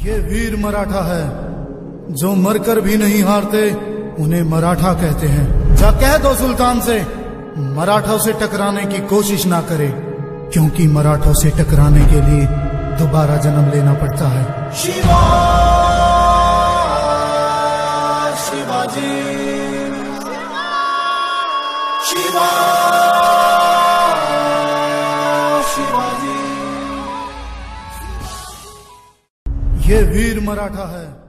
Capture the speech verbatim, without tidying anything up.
ये वीर मराठा है जो मरकर भी नहीं हारते, उन्हें मराठा कहते हैं। जा कह दो सुल्तान से मराठों से टकराने की कोशिश ना करे, क्योंकि मराठों से टकराने के लिए दोबारा जन्म लेना पड़ता है। शिवा शिवाजी शिवा शिवाजी। ये वीर मराठा है